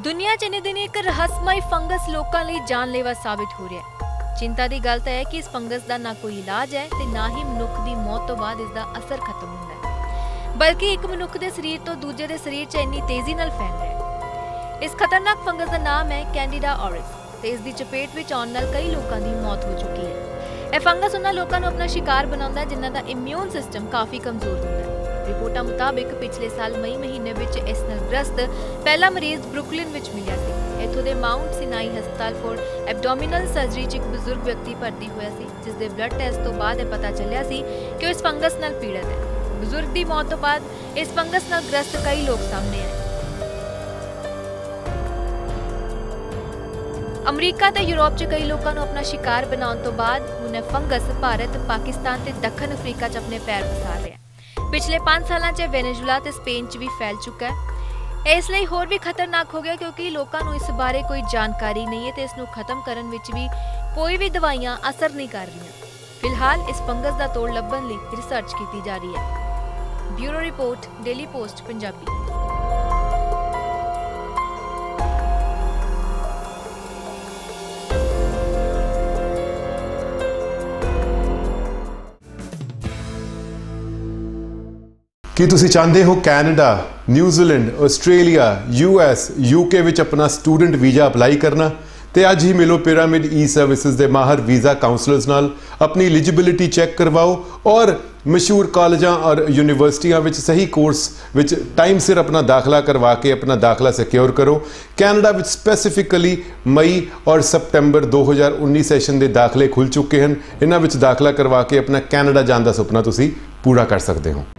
दुनिया च इन्ने दिन एक रहस्यमय फंगस लोगों लिए जानलेवा साबित हो रहा है। चिंता की गल है कि इस फंगस का ना कोई इलाज है ते ना ही मनुख की मौत तो बाद इसका असर खत्म होता है, बल्कि एक मनुख के शरीर तो दूजे के शरीर च इन्नी तेजी नाल फैल रहा है। इस खतरनाक फंगस का नाम है कैंडिडा ऑरिस ते इसकी चपेट में आउण नाल कई लोगों की मौत हो चुकी है। यह फंगस उन्हां लोगों को अपना शिकार बनाता है जिन्हां दा इम्यून सिस्टम काफ़ी कमजोर होता है। रिपोर्टां मुताबिक पिछले साल मई महीने विच इस नाल ग्रस्त पहला मरीज ब्रुकलिन विच मिलिया सी। इत्थों दे माउंट सिनाई हस्पताल फॉर एबडोमिनल सर्जरी च एक बजुर्ग व्यक्ति भर्ती होया सी, जिस दे ब्लड टेस्ट तो बाद पता चलिया सी कि वो इस फंगस नाल पीड़ित है। बजुर्ग की मौत तो बाद इस फंगस नाल ग्रस्त कई लोग सामने आए। अमरीका ते यूरोप च कई लोगों को अपना शिकार बनाने तो बाद हुण फंगस भारत, पाकिस्तान ते दक्षिण अफ्रीका च अपने पैर पसार रहा है। पिछले 5 सालों च वेनेजुला ते स्पेन च भी फैल चुका है। इसलिए होर भी खतरनाक हो गया क्योंकि लोगों को इस बारे कोई जानकारी नहीं है तो इसनूं खत्म करन विच भी कोई भी दवाइयां असर नहीं कर रही। फिलहाल इस फंगस का तोड़ लभण लई रिसर्च की जा रही है। Bureau report, daily post Punjabi. ਕੀ ਤੁਸੀਂ ਚਾਹੁੰਦੇ ਹੋ Canada, New Zealand, Australia, US, UK ਵਿੱਚ ਆਪਣਾ ਸਟੂਡੈਂਟ ਵੀਜ਼ਾ ਅਪਲਾਈ ਕਰਨਾ? ਤੇ ਅੱਜ ਹੀ ਮਿਲੋ ਪਿਰਾਮਿਡ ਈ ਸਰਵਿਸਿਜ਼ ਦੇ ਮਾਹਰ ਵੀਜ਼ਾ ਕਾਉਂਸਲਰਸ ਨਾਲ। ਆਪਣੀ ਐਲੀਜੀਬਿਲਿਟੀ ਚੈੱਕ ਕਰਵਾਓ ਔਰ ਮਸ਼ਹੂਰ ਕਾਲਜਾਂ ਔਰ ਯੂਨੀਵਰਸਿਟੀਆਂ ਵਿੱਚ ਸਹੀ ਕੋਰਸ ਵਿੱਚ ਟਾਈਮ ਸਿਰ ਆਪਣਾ ਦਾਖਲਾ ਕਰਵਾ ਕੇ ਆਪਣਾ ਦਾਖਲਾ ਸਿਕਿਉਰ ਕਰੋ। ਕੈਨੇਡਾ ਵਿੱਚ ਸਪੈਸੀਫਿਕਲੀ ਮਈ ਔਰ ਸਤੰਬਰ 2019 ਸੈਸ਼ਨ ਦੇ ਦਾਖਲੇ ਖੁੱਲ ਚੁੱਕੇ ਹਨ। ਇਹਨਾਂ ਵਿੱਚ ਦਾਖਲਾ ਕਰਵਾ ਕੇ ਆਪਣਾ ਕੈਨੇਡਾ ਜਾਣ ਦਾ ਸੁਪਨਾ ਤੁਸੀਂ ਪੂਰਾ ਕਰ ਸਕਦੇ ਹੋ।